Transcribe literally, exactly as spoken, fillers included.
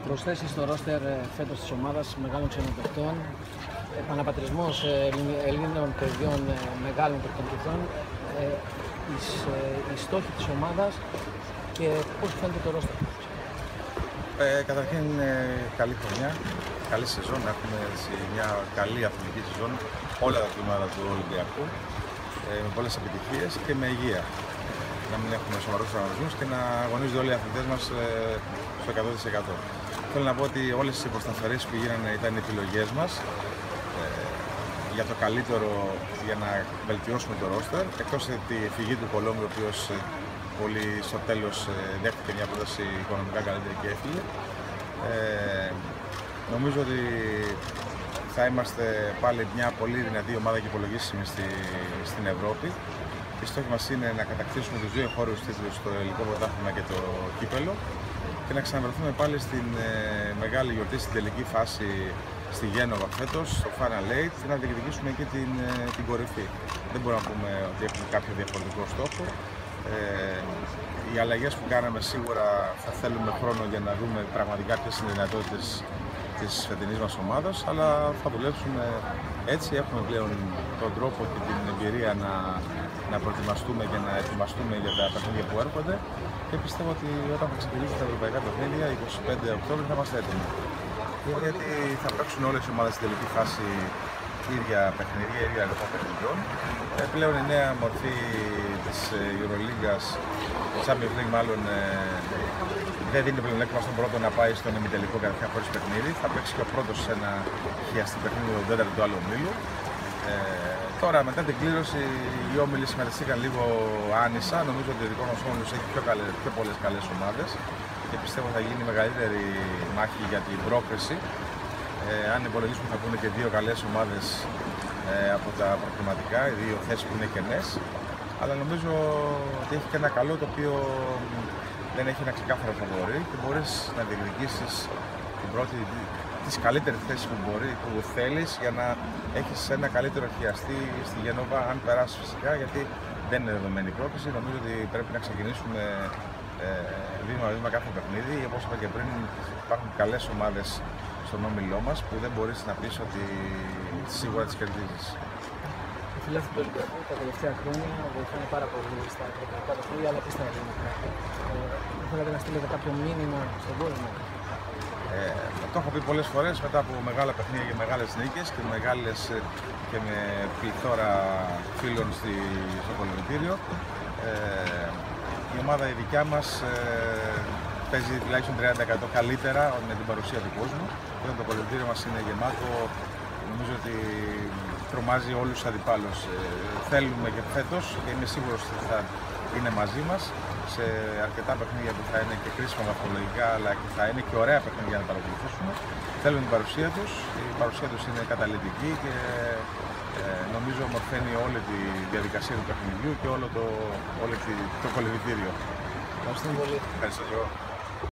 Προσθέσεις στο ρόστερ φέτος της ομάδας μεγάλων ξένων παιχτών, επαναπατρισμός Ελλήνων παιδιών μεγάλων παιχτών, οι στόχοι της ομάδας και πώς φαίνεται το ρόστερ. Ε, καταρχήν καλή χρονιά, καλή σεζόν, έχουμε μια καλή αθλητική σεζόν όλα τα τμήματα του Ολυμπιακού ε, με πολλές επιτυχίες και με υγεία. Να μην έχουμε σοβαρούς τραυματισμούς και να αγωνίζονται όλοι οι αθλητές μας ε, στο εκατό τοις εκατό. Θέλω να πω ότι όλες οι υποσταθερήσεις που γίνανε ήταν οι επιλογές μας ε, για το καλύτερο, για να βελτιώσουμε το ρόστερ, εκτός τη φυγή του Κολόμπου, ο οποίος ε, πολύ στο τέλος ε, δέχτηκε μια πρόταση οικονομικά καλύτερη και έφυγε. Ε, νομίζω ότι θα είμαστε πάλι μια πολύ δυνατή ομάδα και υπολογίσιμη στη, στην Ευρώπη. Η στόχη μας είναι να κατακτήσουμε τους δύο χώρους τίτλους, το ελληνικό πρωτάθλημα και το κύπελο, και να ξαναβρεθούμε πάλι στην ε, μεγάλη γιορτή, στην τελική φάση στη Γένοβα φέτος, στο Final Eight, και να διεκδικήσουμε εκεί την, ε, την κορυφή. Δεν μπορούμε να πούμε ότι έχουμε κάποιο διαφορετικό στόχο. Ε, οι αλλαγές που κάναμε σίγουρα θα θέλουμε χρόνο για να δούμε πραγματικά ποιες είναι οι δυνατότητες της φετινής μας ομάδας, αλλά θα δουλέψουμε έτσι. Έχουμε πλέον τον τρόπο και την εμπειρία να, να προετοιμαστούμε και να ετοιμαστούμε για τα παιχνίδια που έρχονται, και πιστεύω ότι όταν θα ξεκινήσουν τα ευρωπαϊκά παιχνίδια, είκοσι πέντε Οκτώβρη, θα είμαστε έτοιμοι. Γιατί θα παίξουν όλες οι ομάδες στην τελική φάση ίδια παιχνίδια, ίδια αριθμό παιχνιδιών. Ε, πλέον η νέα μορφή της Euroligas, το Champions League μάλλον, ε, δεν δίνει πλεονέκτημα στον πρώτο να πάει στον ημιτελικό κατευθείαν χωρίς παιχνίδι. Θα παίξει και ο πρώτος σε ένα χιαστή παιχνίδι, τον τέταρτο του άλλου ομίλου. Ε, τώρα, μετά την κλήρωση, οι όμιλοι συμμετείχαν λίγο άνισα. Νομίζω ότι ο δικό μας όμιλος έχει πιο, καλές, πιο πολλές καλές ομάδες και πιστεύω θα γίνει μεγαλύτερη μάχη για την πρόκριση. Ε, αν υπολογίσουμε, θα πούνε και δύο καλές ομάδες ε, από τα προκριματικά, οι δύο θέσεις που είναι κενές. Αλλά νομίζω ότι έχει και ένα καλό, το οποίο δεν έχει ένα ξεκάθαρο φαβορί και μπορείς να διεκδικήσεις την πρώτη, τις καλύτερες θέσεις που, μπορεί, που θέλεις, για να έχεις ένα καλύτερο χιαστή στη Γενόβα, αν περάσεις φυσικά, γιατί δεν είναι δεδομένη η πρόκληση. Νομίζω ότι πρέπει να ξεκινήσουμε βήμα-βήμα κάθε παιχνίδι. Όπως είπα και πριν, υπάρχουν καλές ομάδες στον όμιλό μας που δεν μπορείς να πεις ότι σίγουρα τις κερδίζεις. Οι φιλάθλοι του Ολυμπιακού τα τελευταία χρόνια βοηθάνε πάρα πολύ στα ευρωπαϊκά παιχνίδια, αλλά και στα ελληνικά. Ε, θέλατε να στείλετε κάποιο μήνυμα στον κόσμο? Ε, το έχω πει πολλές φορές, μετά από μεγάλα παιχνίδια και μεγάλες νίκες και, μεγάλες, και με πληθώρα φίλων στη, στο κολυμβητήριο, ε, η ομάδα η δικιά μας ε, παίζει τουλάχιστον τριάντα τοις εκατό καλύτερα με την παρουσία του κόσμου. Όταν το κολυμβητήριο μας είναι γεμάτο, νομίζω ότι τρομάζει όλους τους αντιπάλους. Ε, θέλουμε και φέτος, και είμαι σίγουρος ότι θα είναι μαζί μας σε αρκετά παιχνίδια που θα είναι και κρίσιμα βαθμολογικά, αλλά και θα είναι και ωραία παιχνίδια να παρακολουθήσουμε. Θέλουμε την παρουσία τους. Η παρουσία τους είναι καταλυτική και ε, νομίζω ομορφαίνει όλη τη διαδικασία του παιχνιδιού και όλο το, όλο το κολυμβητήριο. Ευχαριστώ πολύ. Ευχαριστώ.